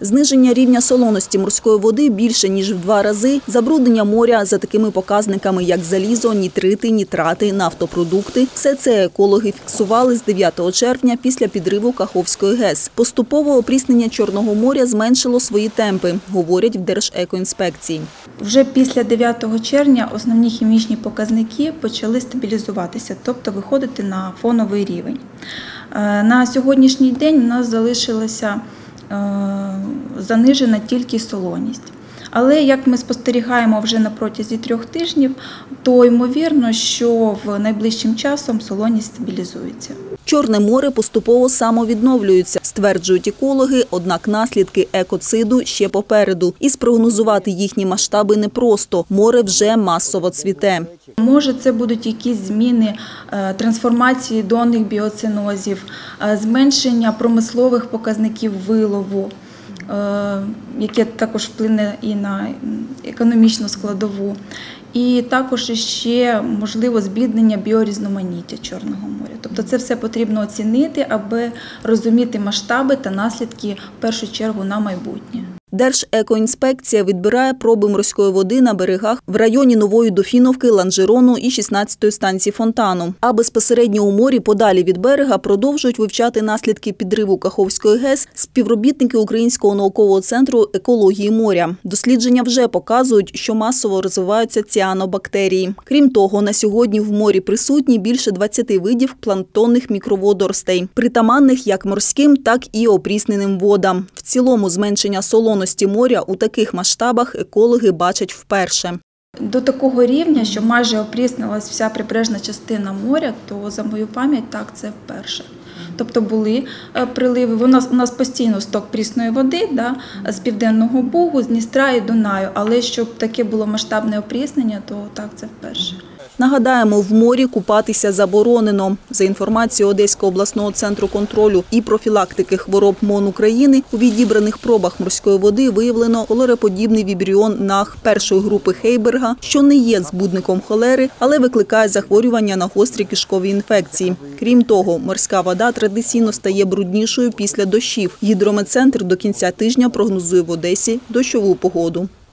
Зниження рівня солоності морської води більше, ніж в 2 рази, забруднення моря за такими показниками, як залізо, нітрити, нітрати, нафтопродукти – все це екологи фіксували з 9 червня після підриву Каховської ГЕС. Поступово опріснення Чорного моря зменшило свої темпи, говорять в Держекоінспекції. Вже після 9 червня основні хімічні показники почали стабілізуватися, тобто виходити на фоновий рівень. На сьогоднішній день у нас залишилася занижена тільки солоність. Але, як ми спостерігаємо вже на протязі 3 тижнів, то ймовірно, що в найближчим часом солоність стабілізується. Чорне море поступово самовідновлюється, стверджують екологи, однак наслідки екоциду ще попереду. І спрогнозувати їхні масштаби непросто. Море вже масово цвіте. Може, це будуть якісь зміни, трансформації донних біоцинозів, зменшення промислових показників вилову, яке також вплине і на економічну складову. І також ще, можливо, збіднення біорізноманіття Чорного моря. Тобто це все потрібно оцінити, аби розуміти масштаби та наслідки, в першу чергу, на майбутнє. Держекоінспекція відбирає проби морської води на берегах в районі Нової Дофіновки, Ланжерону і 16-ї станції Фонтану. А безпосередньо у морі, подалі від берега, продовжують вивчати наслідки підриву Каховської ГЕС співробітники Українського наукового центру екології моря. Дослідження вже показують, що масово розвиваються ціанобактерії. Крім того, на сьогодні в морі присутні більше 20 видів планктонних мікроводоростей, притаманних як морським, так і опрісненим водам. В цілому зменшення солоності моря у таких масштабах екологи бачать вперше. До такого рівня, що майже опріснилась вся прибережна частина моря, то за мою пам'ять так, це вперше. Тобто були приливи, у нас постійно сток прісної води з Південного Бугу, з Дністра і Дунаю, але щоб таке було масштабне опріснення, то так, це вперше. Нагадаємо, в морі купатися заборонено. За інформацією Одеського обласного центру контролю і профілактики хвороб МОН України, у відібраних пробах морської води виявлено холероподібний вібріон НАГ першої групи Хейберга, що не є збудником холери, але викликає захворювання на гострі кишкові інфекції. Крім того, морська вода традиційно стає бруднішою після дощів. Гідрометцентр до кінця тижня прогнозує в Одесі дощову погоду.